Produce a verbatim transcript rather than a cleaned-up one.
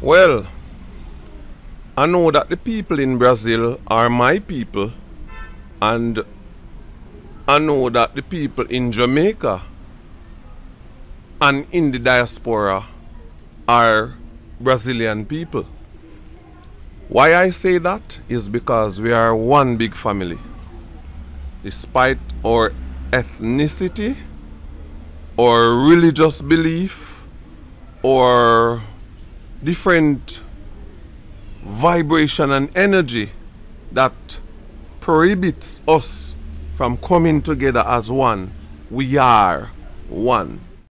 Well, I know that the people in Brazil are my people, and I know that the people in Jamaica and in the diaspora are Brazilian people. Why I say that is because we are one big family. Despite our ethnicity, or religious belief, or different vibration and energy that prohibits us from coming together as one, we are one.